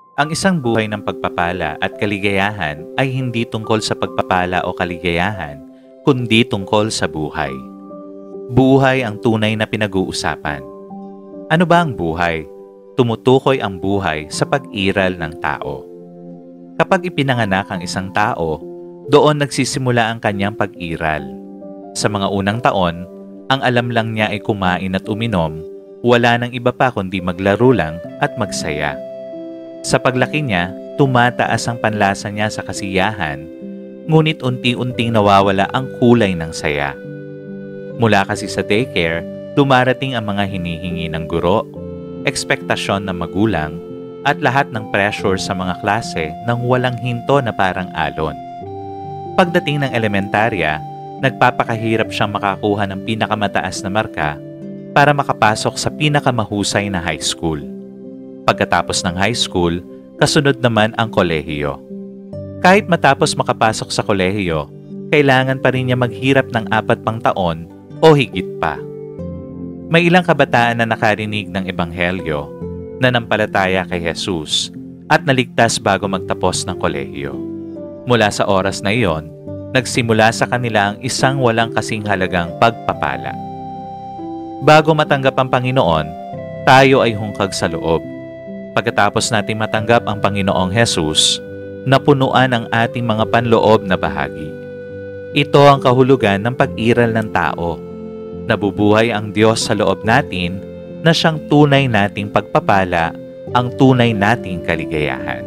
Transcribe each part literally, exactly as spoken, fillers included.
Ang isang buhay ng pagpapala at kaligayahan ay hindi tungkol sa pagpapala o kaligayahan, kundi tungkol sa buhay. Buhay ang tunay na pinag-uusapan. Ano ba ang buhay? Tumutukoy ang buhay sa pag-iral ng tao. Kapag ipinanganak ang isang tao, doon nagsisimula ang kanyang pag-iral. Sa mga unang taon, ang alam lang niya ay kumain at uminom, wala nang iba pa kundi maglaro lang at magsaya. Sa paglaki niya, tumataas ang panlasa niya sa kasiyahan, ngunit unti-unting nawawala ang kulay ng saya. Mula kasi sa daycare, dumarating ang mga hinihingi ng guro, ekspektasyon ng magulang, at lahat ng pressure sa mga klase nang walang hinto na parang alon. Pagdating ng elementarya, nagpapakahirap siyang makakuha ng pinakamataas na marka para makapasok sa pinakamahusay na high school. Pagkatapos ng high school, kasunod naman ang kolehiyo. Kahit matapos makapasok sa kolehiyo, kailangan pa rin niya maghirap ng apat pang taon o higit pa. May ilang kabataan na nakarinig ng ebanghelyo, nanampalataya kay Jesus at naligtas bago magtapos ng kolehiyo. Mula sa oras na iyon, nagsimula sa kanila ang isang walang kasing halagang pagpapala. Bago matanggap ang Panginoon, tayo ay hungkag sa loob. Pagkatapos nating matanggap ang Panginoong Jesus, napunuan ang ating mga panloob na bahagi. Ito ang kahulugan ng pag-iral ng tao. Nabubuhay ang Diyos sa loob natin na siyang tunay nating pagpapala, ang tunay nating kaligayahan.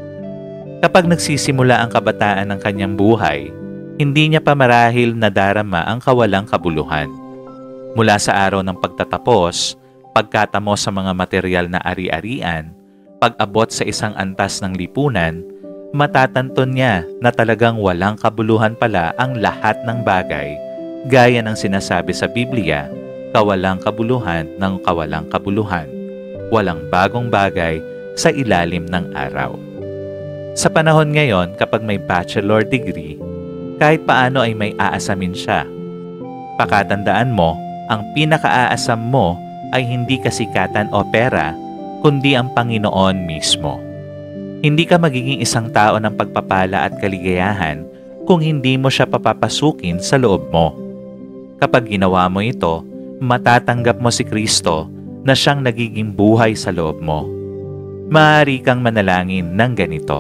Kapag nagsisimula ang kabataan ng kanyang buhay, hindi niya pa marahil nadarama ang kawalang kabuluhan. Mula sa araw ng pagtatapos, pagkatamo sa mga material na ari-arian, pag-abot sa isang antas ng lipunan, matatanton niya na talagang walang kabuluhan pala ang lahat ng bagay, gaya ng sinasabi sa Biblia, kawalang kabuluhan ng kawalang kabuluhan, walang bagong bagay sa ilalim ng araw. Sa panahon ngayon, kapag may bachelor degree, kahit paano ay may aasamin siya. Pakatandaan mo, ang pinaka-aasam mo ay hindi kasikatan o pera, kundi ang Panginoon mismo. Hindi ka magiging isang tao ng pagpapala at kaligayahan kung hindi mo siya papapasukin sa loob mo. Kapag ginawa mo ito, matatanggap mo si Kristo na siyang nagiging buhay sa loob mo. Maaari kang manalangin ng ganito: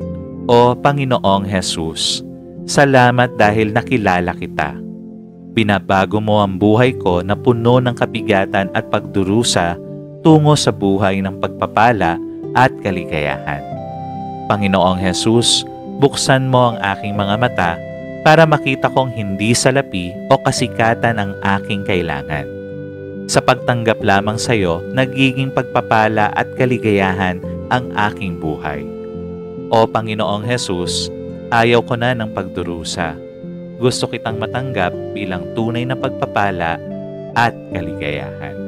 O Panginoong Jesus, salamat dahil nakilala kita. Binabago mo ang buhay ko na puno ng kabigatan at pagdurusa tungo sa buhay ng pagpapala at kaligayahan. Panginoong Jesus, buksan mo ang aking mga mata para makita kong hindi salapi o kasikatan ang aking kailangan. Sa pagtanggap lamang sa iyo, nagiging pagpapala at kaligayahan ang aking buhay. O Panginoong Jesus, ayaw ko na ng pagdurusa. Gusto kitang matanggap bilang tunay na pagpapala at kaligayahan.